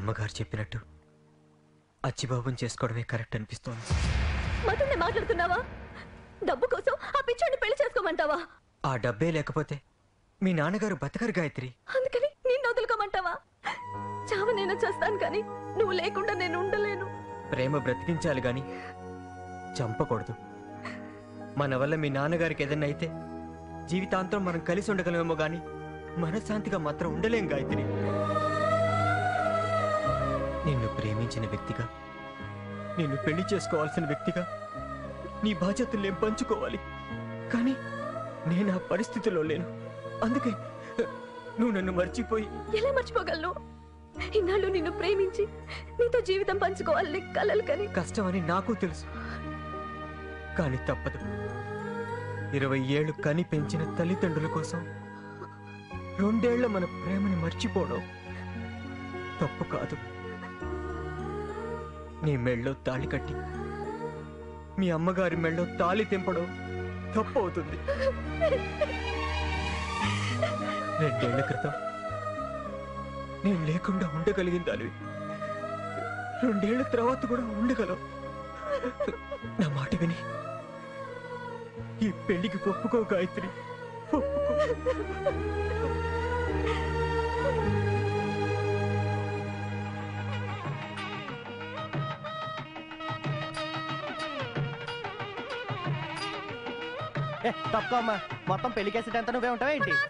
అమ్మగారు చెప్పినట్టు అచ్చిబాబుని చేసుకోవడమే కరెక్ట్ అనిపిస్తోంది. మతన్నే మాట్లాడుతున్నావా? డబ్బు కోసం ఆ పిచ్చోడిని పెళ్లి చేసుకోమంటావా? ఆ డబ్బే లేకపోతే మీ నాన్నగారు బతకరు గాయత్రి. అందుకని నిన్ను వదులుకోమంటావా? చావ నేను చేస్తాను కానీ నువ్వు లేకుండా నేను ఉండలేను. ప్రేమ బ్రతికించాలి గాని చంపకూడదు. మన వల్ల మీ నాన్నగారికి ఏదన్నా అయితే జీవితాంతం మనం కలిసి ఉండగలమేమో గాని మనశ్శాంతిగా మాత్రం ఉండలేం గాయత్రి. నిన్ను ప్రేమించిన వ్యక్తిగా, నిన్ను పెళ్లి చేసుకోవాల్సిన వ్యక్తిగా నీ బాధ్యతలు నేను పంచుకోవాలి. కానీ నేను ఆ పరిస్థితిలో లేను. అందుకే నువ్వు నన్ను మర్చిపోయి. ఎలా మర్చిపోగలను? ఇన్నాళ్ళు నిన్ను ప్రేమించి నీతో జీవితం పంచుకోవాలని కలలు కని. కష్టమని నాకు తెలుసు, కానీ తప్పదు. 20 ఏళ్లు కని పెంచిన తల్లిదండ్రుల కోసం 2 ఏళ్ల మన ప్రేమని మర్చిపోవడం తప్పు కాదు. నీ మెళ్ళో తాళి కట్టి మీ అమ్మగారి మెళ్ళో తాళి తెంపడం తప్పు అవుతుంది. 2 ఏళ్ల క్రితం నేను లేకుండా ఉండగలిగిందానివి 2 ఏళ్ల తర్వాత కూడా ఉండగలవు. నా మాట విని ఈ పెళ్లికి ఒప్పుకో గాయత్రి, ఒప్పుకో. తప్పమ్మా, మొత్తం పెళ్లి కేసెట్ ఎంత నువ్వే ఉంటావా ఏంటి?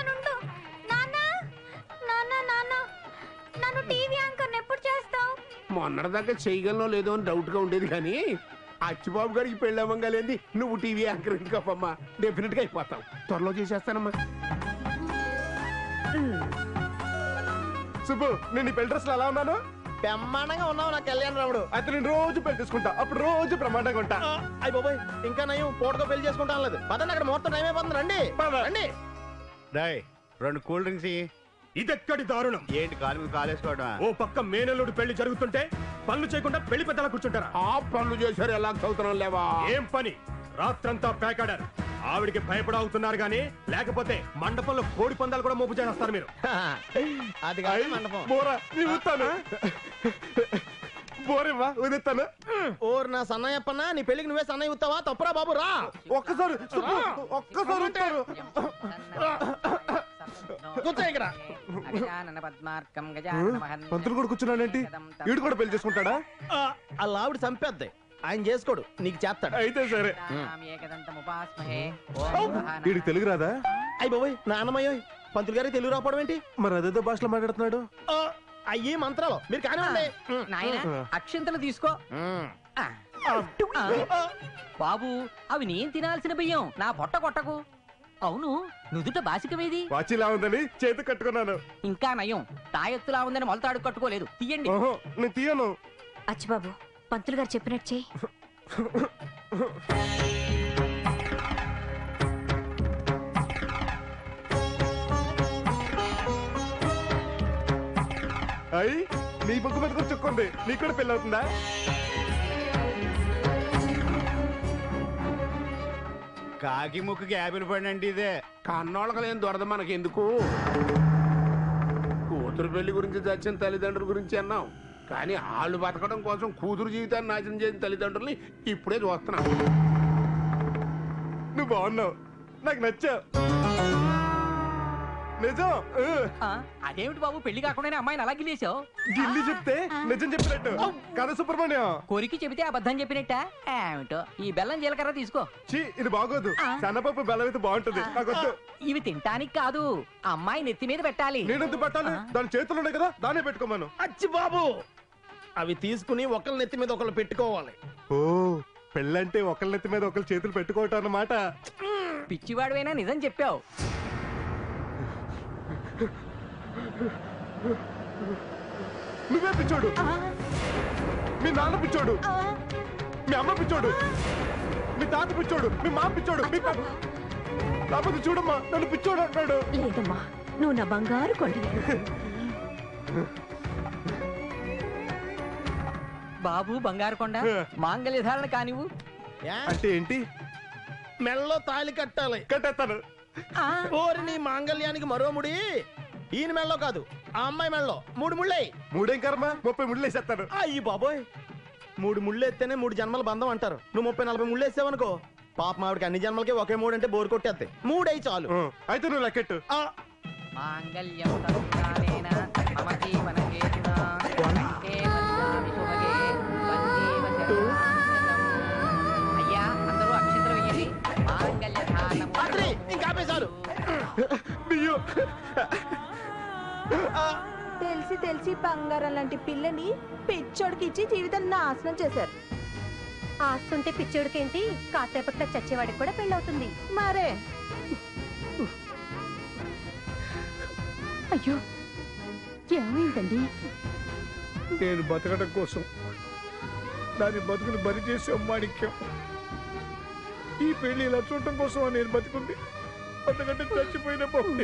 మొన్నటిదాకా చేయగలనో లేదో అని డౌట్ గా ఉండేది కానీ అచ్చిబాబు గారికి పెళ్లి అవ్వగలేంది నువ్వు టీవీ యాంకర్ ఎందుకమ్మా? డెఫినెట్ గా అయిపోతావు. త్వరలో చేసేస్తానమ్మా. సుబ్బు, నేను పెళ్లి డ్రెస్ ఎలా ఉన్నాను? బ్రహ్మాండంగా ఉన్నావు నా కళ్యాణ రాముడు. అయితే నేను రోజు పెళ్లి తీసుకుంటా, అప్పుడు రోజు బ్రహ్మాండంగా ఉంటా. అయ్యి బాబాయ్, ఇంకా నయం పూటగా పెళ్లి చేసుకుంటాను లేదు. పదండి, అక్కడ ముహూర్తం టైం అయిపోతుంది. రండి రండి. డాయ్ 2 కూల్ డ్రింక్స్. ఇదెక్కడి దారుణం! ఏంటి కాలు మీద కాలేసుకోవడం? ఓ పక్క మేనల్లుడు పెళ్లి జరుగుతుంటే పనులు చేయకుండా పెళ్లి పెద్దలా కూర్చుంటారా? ఆ పనులు చేశారు, ఎలా చదువుతున్నాం లేవా? ఏం పని? రాత్రంతా పేకాడారు. ఆవిడికి భయపడవుతున్నారు గానీ లేకపోతే మండపంలో కోడి పందాలు కూడా మోపు చేస్తారు మీరు. అది కాదు మండపం. బోరా ఊతాను, బోరేవా ఊదిస్తాను. ఓరు నా సన్నయ్యప్పన్నా, నీ పెళ్లికి నువ్వే సన్నయ్య ఊతావా? తప్పురా బాబు, రా ఒక్కసారి ఊతారు. కూర్చో ఇక్కడ. పంతులు కూడా కూర్చున్నాడేంటి? వీడు కూడా పెళ్లి చేసుకుంటాడా? అలా ఆవిడ చంపేద్ది, ఆయన చేసుకోడు, నీకు చేస్తాడు. అయితే సరే. వీడికి తెలుగు రాదా? అయ్యి బాబోయ్, నాన్నమయ్యో, పంతులు గారికి తెలుగు రాకపోవడం ఏంటి? మరి అదేదో భాషలో మాట్లాడుతున్నాడు. అయ్యి మంత్రాలు మీరు కానివ్వండి. అక్షంతలు తీసుకో బాబు. అవి నేను తినాల్సిన బియ్యం, నా పొట్ట కొట్టకు. అవును, నుదుట బాసికమేది? వాచిలా ఉందని చేతి కట్టుకున్నాను. ఇంకా నయం, తాయెత్తులా ఉందని మొలతాడు కట్టుకోలేదు. తీయండి. నేను తీయను. అచ్చిబాబు, పంతులు గారు చెప్పినట్టు చెయ్యి. అయ్యి నీ బుక్ మీద కూడా చుక్కుంది, నీకు కూడా పెళ్ళి అవుతుందా? కాకి ముక్కుకి యాపిల్ పడినండి ఇదే. కన్నోళ్ళకి లేని దొరద మనకెందుకు? కూతురు పెళ్లి గురించి చచ్చిన తల్లిదండ్రుల గురించి అన్నాం, కానీ వాళ్ళు బతకడం కోసం కూతురు జీవితాన్ని నాశనం చేసిన తల్లిదండ్రుల్ని ఇప్పుడే చూస్తున్నాం. నువ్వు బాగున్నావు, నాకు నచ్చావు. నిజం. అదేమిటి బాబు, పెళ్లి కాకుండా అమ్మాయిని అలా గిలేసావు? గిల్లి చెప్తే నిజం చెప్పినట్టు కదా సుబ్రహ్మణ్యం? కొరికి చెబితే అబద్ధం చెప్పినట్ట ఏమిటో. ఈ బెల్లం జీలకర్ర తీసుకో. ఇది బాగోదు, సన్నపప్పు బెల్లం అయితే బాగుంటది. నాకొద్దు. ఇవి తింటానికి కాదు, అమ్మాయి నెత్తి మీద పెట్టాలి. నేనెందుకు పెట్టాలి? దాని చేతులు ఉన్నాయి కదా, దాన్నే పెట్టుకోమను. అచ్చి బాబు, అవి తీసుకుని ఒకళ్ళ నెత్తి మీద ఒకళ్ళు పెట్టుకోవాలి. ఓ, పెళ్ళంటే ఒకళ్ళ నెత్తి మీద ఒకళ్ళు చేతులు పెట్టుకోవటం అన్నమాట. పిచ్చివాడువైనా నిజం చెప్పావు. నువ్వే పిచ్చోడు, మీ నాన్న పిచ్చోడు, మీ అమ్మ పిచ్చోడు, మీ తాత పిచ్చోడు, మీ మామ పిచ్చోడు. కాకపోతే చూడమ్మా, నన్ను పిచ్చోడు అంటాడు. లేదమ్మా, నువ్వు నా బంగారు కొండవి. బాబు బంగారు కొండ, మాంగళ్య ధారణ కానివు. అంటే ఏంటి? మెల్లో తాళి కట్టాలి. కట్టేస్తాను. ఓరి నీ మాంగళ్యానికి మరో ముడి ఈయన మెల్లో కాదు, ఆ అమ్మాయి మెళ్ళలో 3 ముళ్ళేయి. మూడేం కర్మ 30 ముళ్ళు వేసేస్తాను. అయ్యి బాబోయ్, 3 ముళ్ళు ఎత్తేనే 3 జన్మల బంధం అంటారు. నువ్వు 30-40 ముళ్ళు వేసావనుకో, పాప ఆవిడకి అన్ని జన్మలకి ఒకే 3 అంటే బోరు కొట్టేస్తాయి. 3 అయి చాలు. అయితే నువ్వు లెక్కెట్టు. మాంగళ్యం తత్కాలేన మమ జీవన హేతునా కంఠే బధ్నామి శుభగే వందేవ శరణం. అయ్యా అందరూ అక్షంతలు వేయండి. మాంగళ్య రాత్రి ఇంకా ఆపే చాలు. తెలిసి బంగారం లాంటి పిల్లని పిచ్చోడికి ఇచ్చి జీవితం నాశనం చేశారు. ఆస్తుంటే పిచ్చోడికేంటి, కాసేపట్లో చచ్చేవాడికి కూడా పెళ్ళవుతుంది. మరే అయ్యో ఏమైందండి? నేను బతకడం కోసం దాని బతుకుని బలి చేసే మాణిక్యం. ఈ పెళ్లి ఇలా చూడటం కోసం నేను బతుకుంది. అంతకంటే చచ్చిపోయిన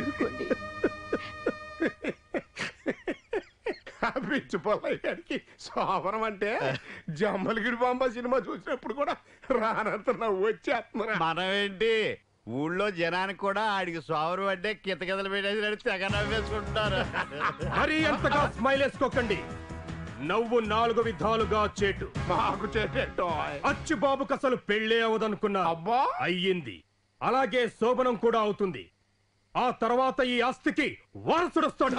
పిచ్చి పొల్లయ్యానికి శోభనం అంటే జమ్మలగిరి బాంబ సినిమా చూసినప్పుడు కూడా రానంత నవ్వు వచ్చేస్తున్నా. మనం ఏంటి ఊళ్ళో జనానికి కూడా ఆడికి సోవరు అంటే కితకితలు పెట్టేసి తెగ నవ్వేసుకుంటున్నారు. మరి ఎంతగా స్మైల్ వేసుకోకండి. నవ్వు 4 విధాలుగా చేటు. మాకు చేసేటో అచ్చుబాబుకు అసలు పెళ్ళే అవదనుకున్నా. అబ్బా అయ్యింది. అలాగే శోభనం కూడా అవుతుంది. ఆ తర్వాత ఈ ఆస్తికి వారసుడొస్తాడు.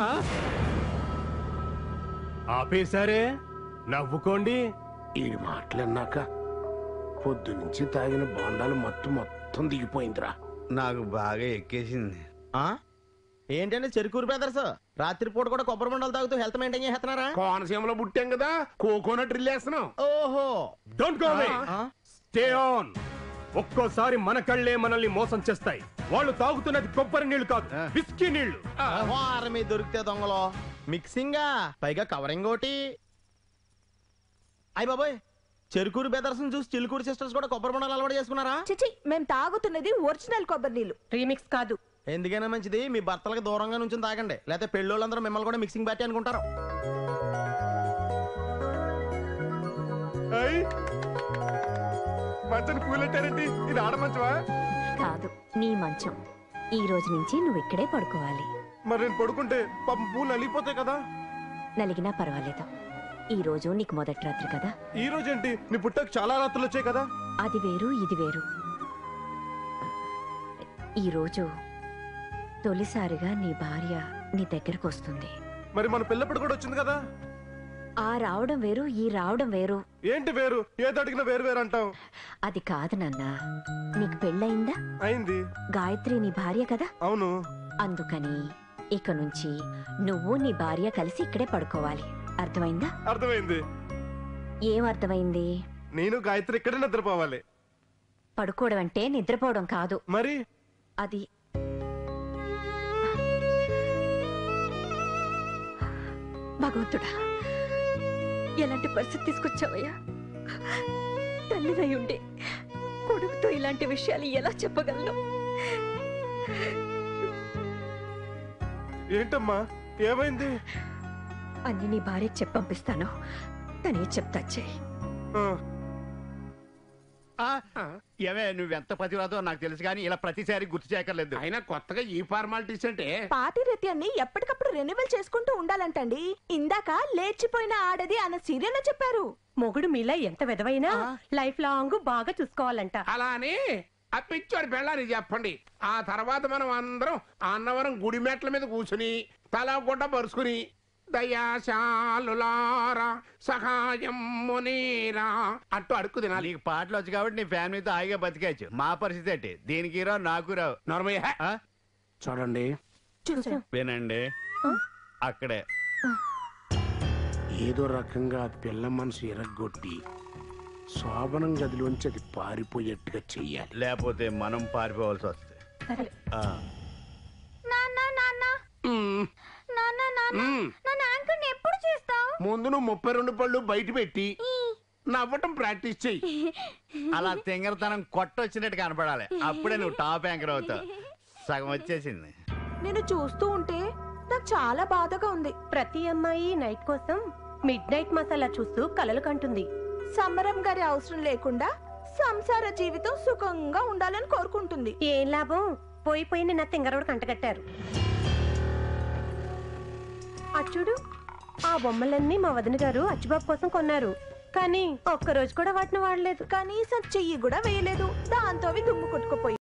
ఆపేశారే, నవ్వుకోండి. ఈ మాటలన్నాక పొద్దు నుంచి తాగిన బోండాలు మొత్తం దిగిపోయిందిరా. నాకు బాగా ఎక్కేసింది. ఏంటంటే చెరుకూరు బ్రదర్స్ రాత్రిపూట కూడా కొబ్బరి బొండాలు తాగుతూ హెల్త్ మెయింటైన్ చేస్తున్నారా? కోనసీమలో పుట్టాం కదా, కోకోనట్ డ్రిల్ వేస్తున్నాం. ఓహో, don't go away, stay on. ఒక్కోసారి మన కళ్ళే మనల్ని మోసం చేస్తాయి. వాళ్ళు తాగుతున్నది కొబ్బరి నీళ్లు కాదు, విస్కీ నీళ్లు. వారం మీద దొరికితే దొంగలో మిక్సింగ్, పైగా కవరింగ్ ఒకటి. అయ్య బాబోయ్, చెరుకూరు బ్రదర్స్ చూసి చిలుకూరు సిస్టర్స్ కూడా కొబ్బరి బొండాలు అలవాటు చేసుకున్నారా? చిచి, మేము తాగుతున్నది ఒరిజినల్ కొబ్బరి నీళ్లు, రీమిక్స్ కాదు. ఎందుకైనా మంచిది మీ భర్తలకు దూరంగా నుంచి తాగండి, లేకపోతే పెళ్ళోళ్ళందరూ మిమ్మల్ని కూడా మిక్సింగ్ పార్టీ అనుకుంటారు. మంచం కూలెట్టారండి. ఇది ఆడ మంచమా? కాదు, నీ మంచం. ఈ రోజు నుంచి నువ్వు ఇక్కడే పడుకోవాలి. మరి నేను పడుకుంటే పాపం పూలు నలిగిపోతాయి కదా. నలిగినా పర్వాలేదు. ఈ రోజు నీకు మొదటి రాత్రి కదా. ఈ రోజు ఏంటి, నీ పుట్టకు చాలా రాత్రులు వచ్చాయి కదా. అది వేరు, ఇది వేరు. ఈ రోజు తొలిసారిగా నీ భార్య నీ దగ్గరకు వస్తుంది. మరి మన పిల్లప్పుడు కూడా వచ్చింది కదా. ఆ రావడం వేరు, ఈ రావడం వేరు. ఏంటి వేరు? ఏది అడిగినా వేరు వేరు అంటావు. అది కాదు నాన్న, నీకు పెళ్ళయిందా? అయింది. గాయత్రి నీ భార్య కదా. అవును. అందుకని ఇక నుంచి నువ్వు నీ భార్య కలిసి ఇక్కడే పడుకోవాలి. అర్థమైందా? అర్థమైంది. ఏం అర్థమైంది? నేను గాయత్రి ఇక్కడే నిద్రపోవాలి. పడుకోవడం అంటే నిద్రపోవడం కాదు. మరి అది భగవంతుడా, ఎలాంటి పరిస్థితి తీసుకొచ్చావయ్యా? తల్లిదై ఉండే కొడుకుతో ఇలాంటి విషయాలు ఎలా చెప్పగలను? ఏంటమ్మా, ఏమైంది? అన్ని నీ భార్యకి చెప్పంపిస్తాను, తనే చెప్తా. చెయ్యి. ఏమే నువ్వెంత పతివ్రతో నాకు తెలుసు కానీ ఇలా ప్రతిసారి గుర్తు చేయక్కర్లేదు. అయినా కొత్తగా ఈ ఫార్మాలిటీస్ అంటే పాతిరత్యాన్ని ఎప్పటికప్పుడు రెన్యువల్ చేసుకుంటూ ఉండాలంటండి. ఇందాక లేచిపోయిన ఆడది అన్న సీరియల్ చెప్పారు. మొగుడు మీలా ఎంత విధవైనా లైఫ్ లాంగ్ బాగా చూసుకోవాలంట. అలా అని ఆ పిచ్చోడి పెళ్ళాని చెప్పండి. ఆ తర్వాత మనం అందరం అన్నవరం గుడి మెట్ల మీద కూర్చుని తల గుడ్డ పరుచుకుని దయాశాలులారా సహాయం మునీరా అంటూ అడుక్కు తినాలి. నీకు పాటలు వచ్చు కాబట్టి నీ ఫ్యామిలీతో హాయిగా బతికేయచ్చు. మా పరిస్థితి ఏంటి? దీనికి రావు, నాకు రావు. నార్మల్ చూడండి, వినండి, అక్కడే ఏదో రకంగా పిల్ల మనసు ఎరగొట్టి శోభనం గదిలోంచి అది పారిపోయేట్టుగా చెయ్యాలి. లేకపోతే మనం పారిపోవాల్సి వస్తుంది. ఎప్పుడు చేస్తావు? ముందు నువ్వు 32 పళ్ళు బయట పెట్టి నవ్వటం ప్రాక్టీస్ చెయ్యి. అలా తెంగరతనం కొట్టొచ్చినట్టు కనపడాలి. అప్పుడే నువ్వు టాప్ యాంకర్ అవుతావు. సగం వచ్చేసింది. నేను చూస్తూ ఉంటే నాకు చాలా బాధగా ఉంది. ప్రతి అమ్మాయి నైట్ కోసం మిడ్ నైట్ మసాలా చూస్తూ కలలు కంటుంది. సమరం గారి అవసరం లేకుండా సంసార జీవితం సుఖంగా ఉండాలని కోరుకుంటుంది. ఏం లాభం, పోయిన నా తింగరవుడు కంటగట్టారు. అచ్చుడు ఆ బొమ్మలన్నీ మా వదిన గారు అచ్చుబాబు కోసం కొన్నారు. కానీ ఒక్కరోజు కూడా వాటిని వాడలేదు. కనీసం చెయ్యి కూడా వేయలేదు. దాంతో అవి దుమ్ము కొట్టుకుపోయి